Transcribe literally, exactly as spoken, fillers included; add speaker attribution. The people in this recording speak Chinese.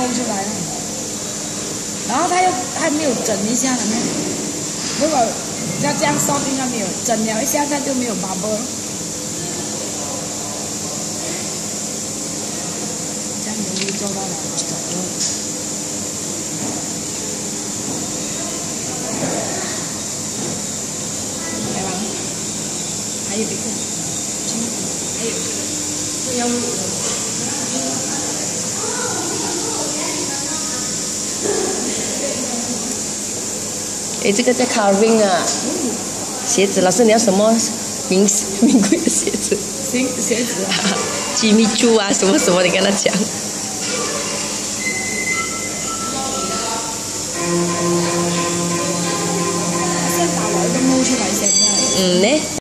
Speaker 1: 冒出来了，然后它又还没有整一下呢。如果要这样烧，应该没有整了一下，它就没有 bubble 了。这样容易做到了整个。来吧，还有一个，还有这要卤的。
Speaker 2: 哎，这个在 carving 啊，鞋子，老师你要什么名名贵的鞋子？
Speaker 1: 行，鞋子啊
Speaker 2: ，Jimmy Choo 啊，什么什么，你跟他讲。
Speaker 1: 先打了一个冒出来先的。
Speaker 2: 嗯呢。